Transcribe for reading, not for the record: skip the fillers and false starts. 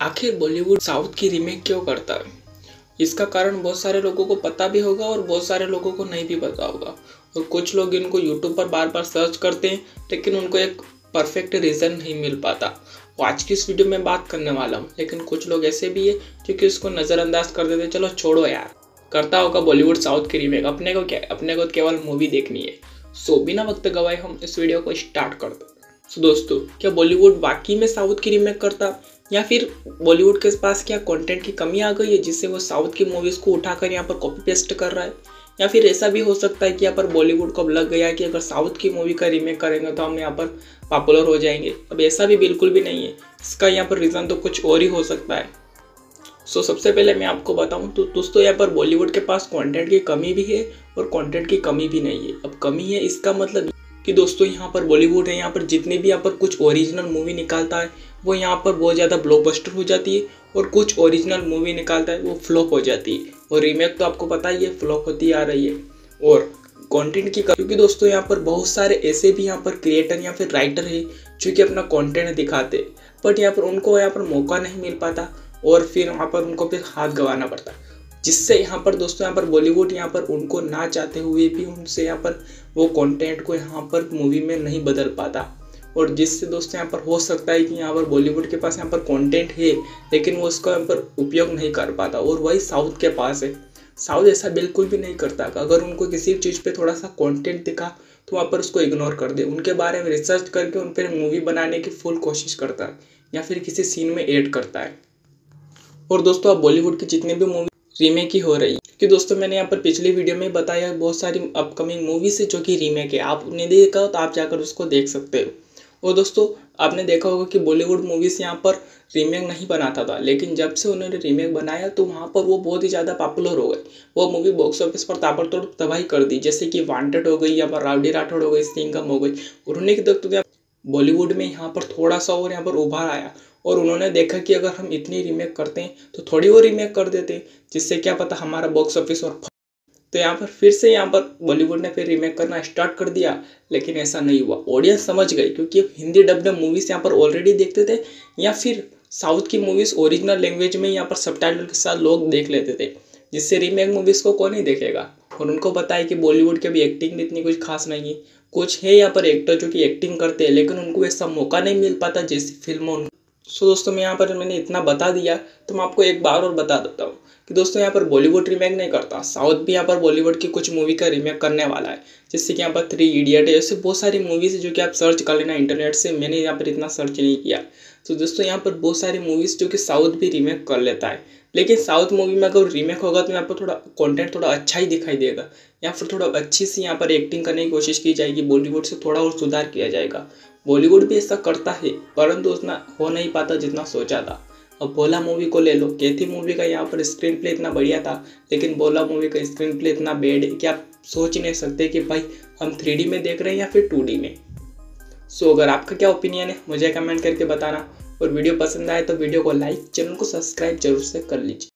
आखिर बॉलीवुड साउथ की रीमेक क्यों करता है? इसका कारण बहुत सारे लोगों को पता भी होगा और बहुत सारे लोगों को नहीं भी पता होगा। और कुछ लोग इनको यूट्यूब पर बार बार सर्च करते हैं लेकिन उनको एक परफेक्ट रीज़न नहीं मिल पाता। वो आज की इस वीडियो में बात करने वाला हूँ। लेकिन कुछ लोग ऐसे भी है जो कि उसको नज़रअंदाज कर देते, चलो छोड़ो यार, करता होगा बॉलीवुड साउथ की रीमेक, अपने को क्या है, अपने को केवल मूवी देखनी है। सो बिना वक्त गवाए हम इस वीडियो को स्टार्ट करते हैं। सो दोस्तों, क्या बॉलीवुड वाकई में साउथ की रीमेक करता, या फिर बॉलीवुड के पास क्या कंटेंट की कमी आ गई है जिससे वो साउथ की मूवीज़ को उठाकर यहाँ पर कॉपी पेस्ट कर रहा है? या फिर ऐसा भी हो सकता है कि यहाँ पर बॉलीवुड को अब लग गया कि अगर साउथ की मूवी का रीमेक करेंगे तो हम यहाँ पर पॉपुलर हो जाएंगे। अब ऐसा भी बिल्कुल भी नहीं है। इसका यहाँ पर रीज़न तो कुछ और ही हो सकता है। सो सबसे पहले मैं आपको बताऊं तो दोस्तों, यहाँ पर बॉलीवुड के पास कंटेंट की कमी भी है और कंटेंट की कमी भी नहीं है। अब कमी है इसका मतलब कि दोस्तों, यहाँ पर बॉलीवुड है, यहाँ पर जितने भी यहाँ पर कुछ ओरिजिनल मूवी निकालता है वो यहाँ पर बहुत ज़्यादा ब्लॉकबस्टर हो जाती है, और कुछ ओरिजिनल मूवी निकालता है वो फ्लॉप हो जाती है। और रीमेक तो आपको पता ही है फ्लॉप होती आ रही है। और कंटेंट की, क्योंकि दोस्तों यहाँ पर बहुत सारे ऐसे भी यहाँ पर क्रिएटर या फिर राइटर है जो कि अपना कंटेंट दिखाते, बट यहाँ पर उनको यहाँ पर मौका नहीं मिल पाता और फिर वहाँ पर उनको फिर हाथ गंवाना पड़ता, जिससे यहाँ पर दोस्तों यहाँ पर बॉलीवुड यहाँ पर उनको ना चाहते हुए भी उनसे यहाँ पर वो कंटेंट को यहाँ पर मूवी में नहीं बदल पाता। और जिससे दोस्तों यहाँ पर हो सकता है कि यहाँ पर बॉलीवुड के पास यहाँ पर कंटेंट है लेकिन वो उसका यहाँ पर उपयोग नहीं कर पाता, और वही साउथ के पास है। साउथ ऐसा बिल्कुल भी नहीं करता। अगर उनको किसी चीज़ पे थोड़ा सा कंटेंट दिखा तो वहाँ पर उसको इग्नोर कर दे, उनके बारे में रिसर्च करके उन पर मूवी बनाने की फुल कोशिश करता है या फिर किसी सीन में ऐड करता है। और दोस्तों, अब बॉलीवुड की जितने भी मूवी रीमेक ही हो रही है, कि दोस्तों मैंने यहाँ पर पिछली वीडियो में बताया बहुत सारी अपकमिंग मूवीज है जो कि रीमेक है। आपने देखा तो आप जाकर उसको देख सकते हो। और दोस्तों, आपने देखा होगा कि बॉलीवुड मूवीज यहाँ पर रीमेक नहीं बनाता था, लेकिन जब से उन्होंने रीमेक बनाया तो वहाँ पर वो बहुत ही ज़्यादा पॉपुलर हो गए। वो मूवी बॉक्स ऑफिस पर ताबड़तोड़ तबाही कर दी, जैसे कि वांटेड हो गई, यहाँ पर राउडी राठौड़ हो गई, सिंघम हो गई। उन्होंने की तो बॉलीवुड में यहाँ पर थोड़ा सा और यहाँ पर उभार आया, और उन्होंने देखा कि अगर हम इतनी रीमेक करते हैं तो थोड़ी और रीमेक कर देते हैं, जिससे क्या पता हमारा बॉक्स ऑफिस और तो यहाँ पर फिर से यहाँ पर बॉलीवुड ने फिर रीमेक करना स्टार्ट कर दिया। लेकिन ऐसा नहीं हुआ, ऑडियंस समझ गई, क्योंकि अब हिंदी डब्ड मूवीज़ यहाँ पर ऑलरेडी देखते थे, या फिर साउथ की मूवीज़ ओरिजिनल लैंग्वेज में यहाँ पर सबटाइटल के साथ लोग देख लेते थे, जिससे रीमेक मूवीज़ को कौन ही देखेगा। और उनको पता है कि बॉलीवुड की भी एक्टिंग में इतनी कुछ खास नहीं है। कुछ है यहाँ पर एक्टर जो कि एक्टिंग करते हैं लेकिन उनको ऐसा मौका नहीं मिल पाता जैसी फिल्मों। सो दोस्तों, मैं यहाँ पर मैंने इतना बता दिया तो मैं आपको एक बार और बता देता हूँ कि दोस्तों, यहाँ पर बॉलीवुड रीमेक नहीं करता, साउथ भी यहाँ पर बॉलीवुड की कुछ मूवी का रीमेक करने वाला है। जैसे कि यहाँ पर 3 इडियट है, ऐसे बहुत सारी मूवीज़ है जो कि आप सर्च कर लेना इंटरनेट से। मैंने यहाँ पर इतना सर्च नहीं किया। तो दोस्तों, यहाँ पर बहुत सारी मूवीज़ जो कि साउथ भी रीमेक कर लेता है, लेकिन साउथ मूवी में अगर रीमेक होगा तो यहाँ पर थोड़ा कंटेंट थोड़ा अच्छा ही दिखाई देगा, या फिर थोड़ा अच्छी सी यहाँ पर एक्टिंग करने की कोशिश की जाएगी, बॉलीवुड से थोड़ा और सुधार किया जाएगा। बॉलीवुड भी ऐसा करता है परंतु उतना हो नहीं पाता जितना सोचा था। अब बोला मूवी को ले लो, कैथी मूवी का यहाँ पर स्क्रीन प्ले इतना बढ़िया था, लेकिन बोला मूवी का स्क्रीन प्ले इतना बैड है कि आप सोच ही नहीं सकते कि भाई हम 3D में देख रहे हैं या फिर 2D में। सो अगर आपका क्या ओपिनियन है मुझे कमेंट करके बताना, और वीडियो पसंद आए तो वीडियो को लाइक, चैनल को सब्सक्राइब जरूर से कर लीजिए।